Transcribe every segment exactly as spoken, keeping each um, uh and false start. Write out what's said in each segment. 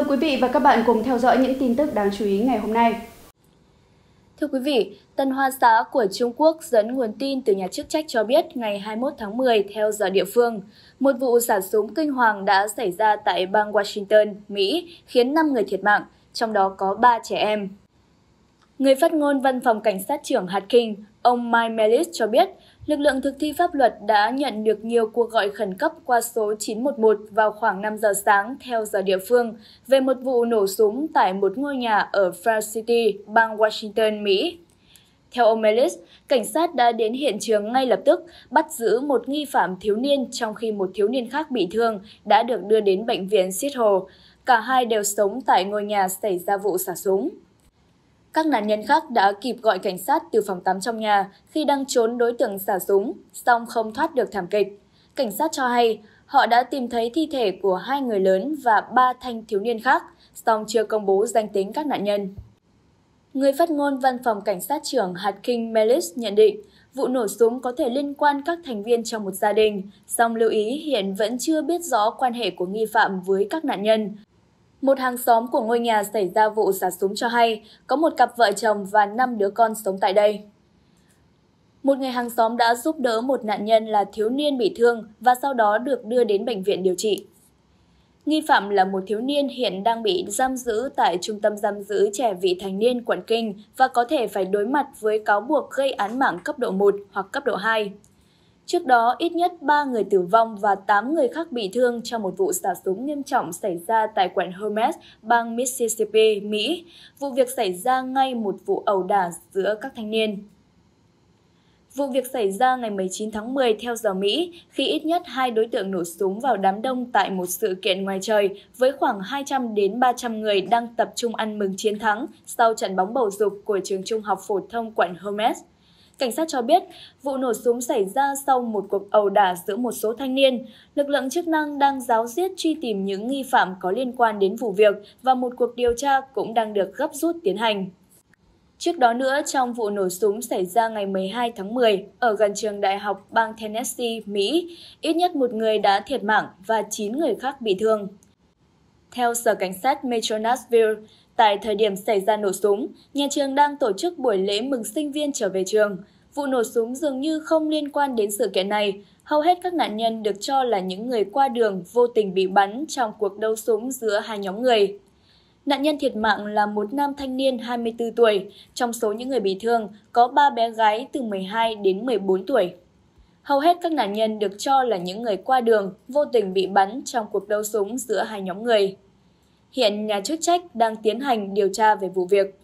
Mời quý vị và các bạn cùng theo dõi những tin tức đáng chú ý ngày hôm nay. Thưa quý vị, Tân Hoa Xá của Trung Quốc dẫn nguồn tin từ nhà chức trách cho biết ngày hai mươi mốt tháng mười theo giờ địa phương, một vụ xả súng kinh hoàng đã xảy ra tại bang Washington, Mỹ, khiến năm người thiệt mạng, trong đó có ba trẻ em. Người phát ngôn Văn phòng Cảnh sát trưởng hạt King, ông Mike Mellis cho biết, lực lượng thực thi pháp luật đã nhận được nhiều cuộc gọi khẩn cấp qua số chín một một vào khoảng năm giờ sáng theo giờ địa phương về một vụ nổ súng tại một ngôi nhà ở Flower City, bang Washington, Mỹ. Theo ông Mellis, cảnh sát đã đến hiện trường ngay lập tức, bắt giữ một nghi phạm thiếu niên trong khi một thiếu niên khác bị thương đã được đưa đến bệnh viện Seattle. Cả hai đều sống tại ngôi nhà xảy ra vụ xả súng. Các nạn nhân khác đã kịp gọi cảnh sát từ phòng tắm trong nhà khi đang trốn đối tượng xả súng, song không thoát được thảm kịch. Cảnh sát cho hay họ đã tìm thấy thi thể của hai người lớn và ba thanh thiếu niên khác, song chưa công bố danh tính các nạn nhân. Người phát ngôn Văn phòng Cảnh sát trưởng hạt King Mellis nhận định vụ nổ súng có thể liên quan các thành viên trong một gia đình, song lưu ý hiện vẫn chưa biết rõ quan hệ của nghi phạm với các nạn nhân. Một hàng xóm của ngôi nhà xảy ra vụ xả súng cho hay có một cặp vợ chồng và năm đứa con sống tại đây. Một người hàng xóm đã giúp đỡ một nạn nhân là thiếu niên bị thương và sau đó được đưa đến bệnh viện điều trị. Nghi phạm là một thiếu niên hiện đang bị giam giữ tại Trung tâm Giam giữ Trẻ Vị Thành niên quận Kinh và có thể phải đối mặt với cáo buộc gây án mạng cấp độ một hoặc cấp độ hai. Trước đó, ít nhất ba người tử vong và tám người khác bị thương trong một vụ xả súng nghiêm trọng xảy ra tại quận Hermes, bang Mississippi, Mỹ. Vụ việc xảy ra ngay một vụ ẩu đả giữa các thanh niên. Vụ việc xảy ra ngày mười chín tháng mười theo giờ Mỹ, khi ít nhất hai đối tượng nổ súng vào đám đông tại một sự kiện ngoài trời với khoảng hai trăm đến ba trăm người đang tập trung ăn mừng chiến thắng sau trận bóng bầu dục của trường trung học phổ thông quận Hermes. Cảnh sát cho biết, vụ nổ súng xảy ra sau một cuộc ẩu đả giữa một số thanh niên. Lực lượng chức năng đang ráo riết truy tìm những nghi phạm có liên quan đến vụ việc và một cuộc điều tra cũng đang được gấp rút tiến hành. Trước đó nữa, trong vụ nổ súng xảy ra ngày mười hai tháng mười ở gần trường đại học bang Tennessee, Mỹ, ít nhất một người đã thiệt mạng và chín người khác bị thương. Theo Sở Cảnh sát Metro Nashville, tại thời điểm xảy ra nổ súng, nhà trường đang tổ chức buổi lễ mừng sinh viên trở về trường. Vụ nổ súng dường như không liên quan đến sự kiện này. Hầu hết các nạn nhân được cho là những người qua đường vô tình bị bắn trong cuộc đấu súng giữa hai nhóm người. Nạn nhân thiệt mạng là một nam thanh niên hai mươi tư tuổi. Trong số những người bị thương, có ba bé gái từ mười hai đến mười bốn tuổi. Hầu hết các nạn nhân được cho là những người qua đường vô tình bị bắn trong cuộc đấu súng giữa hai nhóm người. Hiện nhà chức trách đang tiến hành điều tra về vụ việc.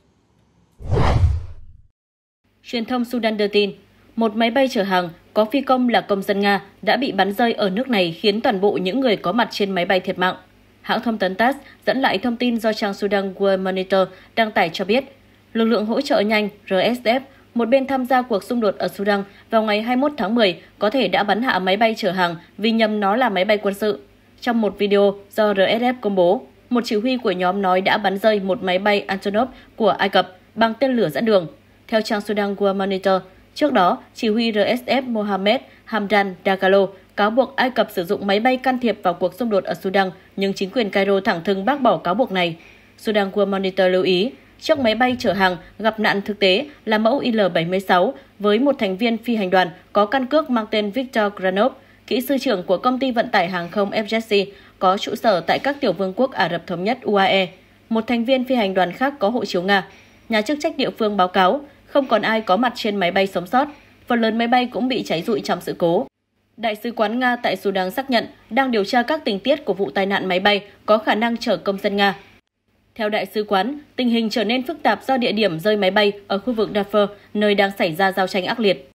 Truyền thông Sudan đưa tin, một máy bay chở hàng có phi công là công dân Nga đã bị bắn rơi ở nước này khiến toàn bộ những người có mặt trên máy bay thiệt mạng. Hãng thông tấn tát dẫn lại thông tin do trang Sudan World Monitor đăng tải cho biết, lực lượng hỗ trợ nhanh R S F, một bên tham gia cuộc xung đột ở Sudan vào ngày hai mươi mốt tháng mười, có thể đã bắn hạ máy bay chở hàng vì nhầm nó là máy bay quân sự. Trong một video do R S F công bố, một chỉ huy của nhóm nói đã bắn rơi một máy bay Antonov của Ai Cập bằng tên lửa dẫn đường. Theo trang Sudan World Monitor, trước đó, chỉ huy R S F Mohammed Hamdan Dagalo cáo buộc Ai Cập sử dụng máy bay can thiệp vào cuộc xung đột ở Sudan, nhưng chính quyền Cairo thẳng thừng bác bỏ cáo buộc này. Sudan World Monitor lưu ý, chiếc máy bay chở hàng gặp nạn thực tế là mẫu I L bảy mươi sáu với một thành viên phi hành đoàn có căn cước mang tên Victor Granov, kỹ sư trưởng của công ty vận tải hàng không F Z C, có trụ sở tại các tiểu vương quốc Ả Rập Thống nhất U A E. Một thành viên phi hành đoàn khác có hộ chiếu Nga. Nhà chức trách địa phương báo cáo không còn ai có mặt trên máy bay sống sót. Phần lớn máy bay cũng bị cháy rụi trong sự cố. Đại sứ quán Nga tại Sudan xác nhận đang điều tra các tình tiết của vụ tai nạn máy bay có khả năng chở công dân Nga. Theo đại sứ quán, tình hình trở nên phức tạp do địa điểm rơi máy bay ở khu vực Darfur, nơi đang xảy ra giao tranh ác liệt.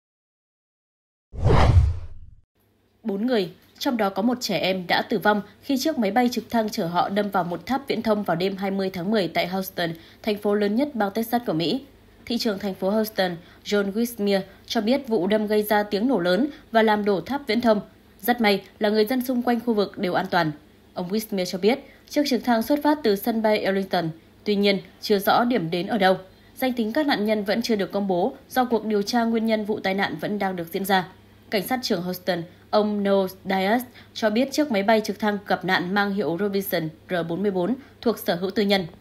Bốn người, trong đó có một trẻ em đã tử vong khi chiếc máy bay trực thăng chở họ đâm vào một tháp viễn thông vào đêm hai mươi tháng mười tại Houston, thành phố lớn nhất bang Texas của Mỹ. Thị trưởng thành phố Houston, John Wismir, cho biết vụ đâm gây ra tiếng nổ lớn và làm đổ tháp viễn thông. Rất may là người dân xung quanh khu vực đều an toàn. Ông Wismir cho biết chiếc trực thăng xuất phát từ sân bay Arlington, tuy nhiên chưa rõ điểm đến ở đâu. Danh tính các nạn nhân vẫn chưa được công bố do cuộc điều tra nguyên nhân vụ tai nạn vẫn đang được diễn ra. Cảnh sát trưởng Houston, ông Noel Diaz cho biết chiếc máy bay trực thăng gặp nạn mang hiệu Robinson R bốn mươi bốn thuộc sở hữu tư nhân.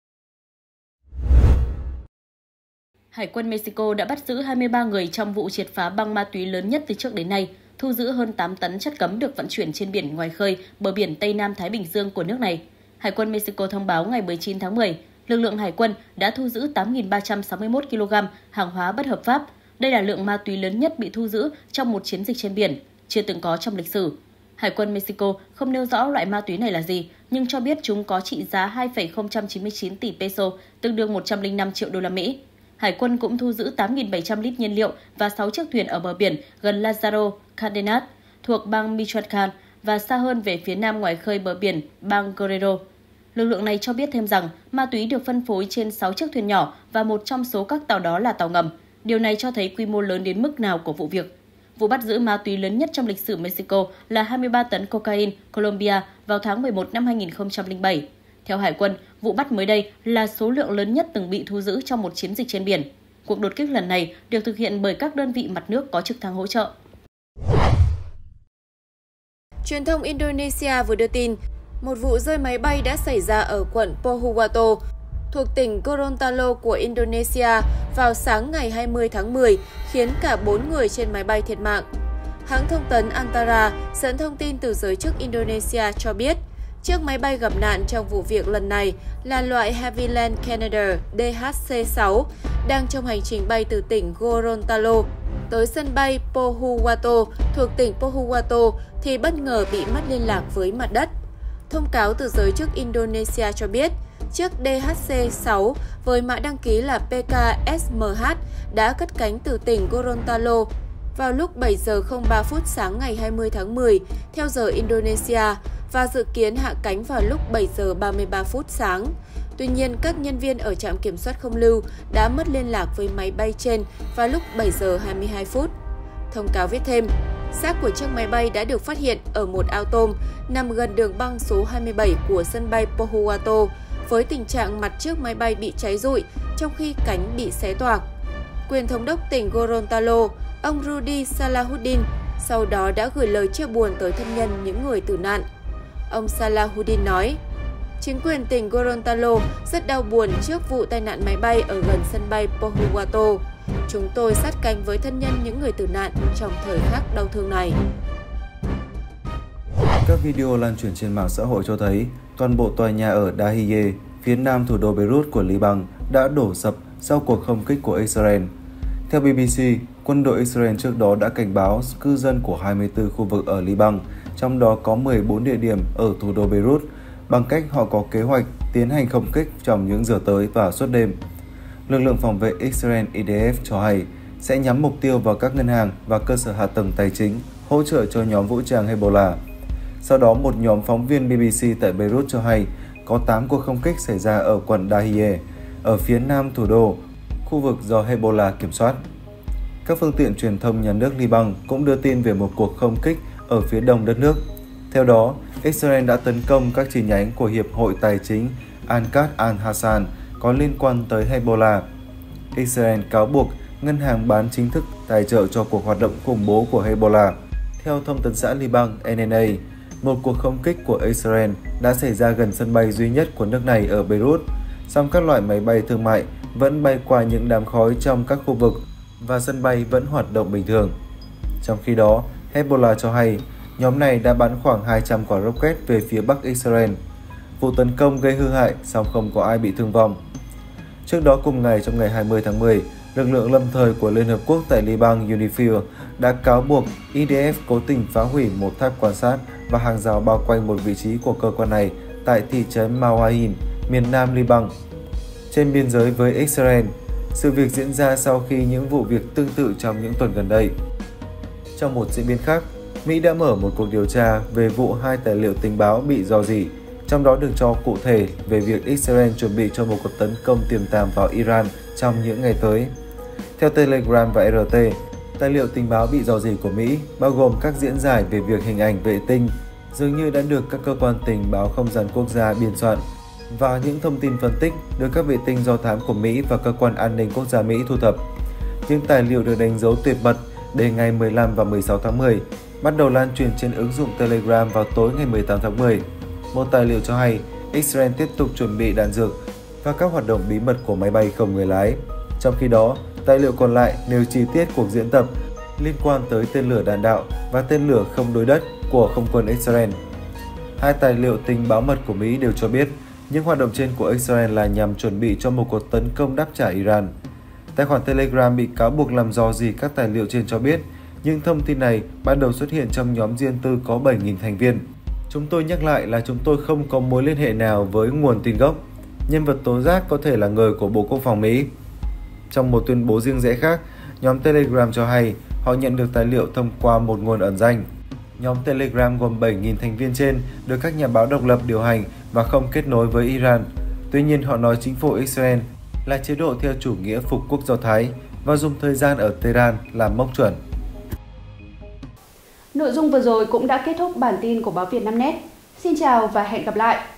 Hải quân Mexico đã bắt giữ hai mươi ba người trong vụ triệt phá băng ma túy lớn nhất từ trước đến nay, thu giữ hơn tám tấn chất cấm được vận chuyển trên biển ngoài khơi bờ biển Tây Nam Thái Bình Dương của nước này. Hải quân Mexico thông báo ngày mười chín tháng mười, lực lượng hải quân đã thu giữ tám nghìn ba trăm sáu mươi mốt ki lô gam hàng hóa bất hợp pháp. Đây là lượng ma túy lớn nhất bị thu giữ trong một chiến dịch trên biển, chưa từng có trong lịch sử. Hải quân Mexico không nêu rõ loại ma túy này là gì, nhưng cho biết chúng có trị giá hai phẩy không chín chín tỷ peso, tương đương một trăm lẻ năm triệu đô la Mỹ. Hải quân cũng thu giữ tám nghìn bảy trăm lít nhiên liệu và sáu chiếc thuyền ở bờ biển gần Lázaro Cárdenas thuộc bang Michoacán và xa hơn về phía nam ngoài khơi bờ biển bang Guerrero. Lực lượng này cho biết thêm rằng ma túy được phân phối trên sáu chiếc thuyền nhỏ và một trong số các tàu đó là tàu ngầm. Điều này cho thấy quy mô lớn đến mức nào của vụ việc. Vụ bắt giữ ma túy lớn nhất trong lịch sử Mexico là hai mươi ba tấn cocaine Colombia vào tháng mười một năm hai nghìn không trăm lẻ bảy. Theo Hải quân, vụ bắt mới đây là số lượng lớn nhất từng bị thu giữ trong một chiến dịch trên biển. Cuộc đột kích lần này được thực hiện bởi các đơn vị mặt nước có trực thăng hỗ trợ. Truyền thông Indonesia vừa đưa tin, một vụ rơi máy bay đã xảy ra ở quận Pohuwato, thuộc tỉnh Gorontalo của Indonesia vào sáng ngày hai mươi tháng mười, khiến cả bốn người trên máy bay thiệt mạng. Hãng thông tấn Antara dẫn thông tin từ giới chức Indonesia cho biết, chiếc máy bay gặp nạn trong vụ việc lần này là loại Havilland Canadair D H C sáu, đang trong hành trình bay từ tỉnh Gorontalo tới sân bay Pohuwato thuộc tỉnh Pohuwato thì bất ngờ bị mất liên lạc với mặt đất. Thông cáo từ giới chức Indonesia cho biết, chiếc D H C sáu với mã đăng ký là P K S M H đã cất cánh từ tỉnh Gorontalo vào lúc bảy giờ không ba phút sáng ngày hai mươi tháng mười theo giờ Indonesia và dự kiến hạ cánh vào lúc bảy giờ ba mươi ba phút sáng. Tuy nhiên, các nhân viên ở trạm kiểm soát không lưu đã mất liên lạc với máy bay trên vào lúc bảy giờ hai mươi hai phút. Thông cáo viết thêm, xác của chiếc máy bay đã được phát hiện ở một ao tôm nằm gần đường băng số hai mươi bảy của sân bay Pohuwato, với tình trạng mặt trước máy bay bị cháy rụi trong khi cánh bị xé toạc. Quyền thống đốc tỉnh Gorontalo, ông Rudy Salahuddin, sau đó đã gửi lời chia buồn tới thân nhân những người tử nạn. Ông Salahuddin nói, chính quyền tỉnh Gorontalo rất đau buồn trước vụ tai nạn máy bay ở gần sân bay Pohuwato. Chúng tôi sát cánh với thân nhân những người tử nạn trong thời khắc đau thương này. Các video lan truyền trên mạng xã hội cho thấy toàn bộ tòa nhà ở Dahiye, phía nam thủ đô Beirut của Liban đã đổ sập sau cuộc không kích của Israel. Theo B B C, quân đội Israel trước đó đã cảnh báo cư dân của hai mươi tư khu vực ở Liban, trong đó có mười bốn địa điểm ở thủ đô Beirut, bằng cách họ có kế hoạch tiến hành không kích trong những giờ tới và suốt đêm. Lực lượng phòng vệ Israel I D F cho hay sẽ nhắm mục tiêu vào các ngân hàng và cơ sở hạ tầng tài chính, hỗ trợ cho nhóm vũ trang Hezbollah. Sau đó, một nhóm phóng viên B B C tại Beirut cho hay có tám cuộc không kích xảy ra ở quận Dahiye, ở phía nam thủ đô, khu vực do Hezbollah kiểm soát. Các phương tiện truyền thông nhà nước Liban cũng đưa tin về một cuộc không kích ở phía đông đất nước. Theo đó, Israel đã tấn công các chi nhánh của Hiệp hội Tài chính Al-Qad al-Hassan có liên quan tới Hezbollah. Israel cáo buộc ngân hàng bán chính thức tài trợ cho cuộc hoạt động khủng bố của Hezbollah. Theo thông tấn xã Liban N N A, một cuộc không kích của Israel đã xảy ra gần sân bay duy nhất của nước này ở Beirut, song các loại máy bay thương mại vẫn bay qua những đám khói trong các khu vực và sân bay vẫn hoạt động bình thường. Trong khi đó, Hezbollah cho hay nhóm này đã bắn khoảng hai trăm quả rocket về phía bắc Israel. Vụ tấn công gây hư hại, song không có ai bị thương vong. Trước đó cùng ngày, trong ngày hai mươi tháng mười, lực lượng lâm thời của Liên Hợp Quốc tại Liban UNIFIL đã cáo buộc I D F cố tình phá hủy một tháp quan sát và hàng rào bao quanh một vị trí của cơ quan này tại thị trấn Mawa'in, miền nam Liban, trên biên giới với Israel. Sự việc diễn ra sau khi những vụ việc tương tự trong những tuần gần đây. Trong một diễn biến khác, Mỹ đã mở một cuộc điều tra về vụ hai tài liệu tình báo bị rò rỉ, trong đó được cho cụ thể về việc Israel chuẩn bị cho một cuộc tấn công tiềm tàng vào Iran trong những ngày tới. Theo Telegram và R T, tài liệu tình báo bị rò rỉ của Mỹ bao gồm các diễn giải về việc hình ảnh vệ tinh dường như đã được các cơ quan tình báo không gian quốc gia biên soạn và những thông tin phân tích được các vệ tinh do thám của Mỹ và cơ quan an ninh quốc gia Mỹ thu thập. Những tài liệu được đánh dấu tuyệt mật đến ngày mười lăm và mười sáu tháng mười, bắt đầu lan truyền trên ứng dụng Telegram vào tối ngày mười tám tháng mười. Một tài liệu cho hay Israel tiếp tục chuẩn bị đạn dược và các hoạt động bí mật của máy bay không người lái. Trong khi đó, tài liệu còn lại nêu chi tiết cuộc diễn tập liên quan tới tên lửa đạn đạo và tên lửa không đối đất của không quân Israel. Hai tài liệu tình báo mật của Mỹ đều cho biết những hoạt động trên của Israel là nhằm chuẩn bị cho một cuộc tấn công đáp trả Iran. Tài khoản Telegram bị cáo buộc làm rò rỉ các tài liệu trên cho biết những thông tin này ban đầu xuất hiện trong nhóm riêng tư có bảy nghìn thành viên. Chúng tôi nhắc lại là chúng tôi không có mối liên hệ nào với nguồn tin gốc. Nhân vật tố giác có thể là người của Bộ Quốc phòng Mỹ. Trong một tuyên bố riêng rẽ khác, nhóm Telegram cho hay họ nhận được tài liệu thông qua một nguồn ẩn danh. Nhóm Telegram gồm bảy nghìn thành viên trên được các nhà báo độc lập điều hành và không kết nối với Iran. Tuy nhiên, họ nói chính phủ Israel là chế độ theo chủ nghĩa phục quốc Do Thái và dùng thời gian ở Tehran làm mốc chuẩn. Nội dung vừa rồi cũng đã kết thúc bản tin của báo Vietnamnet. Xin chào và hẹn gặp lại!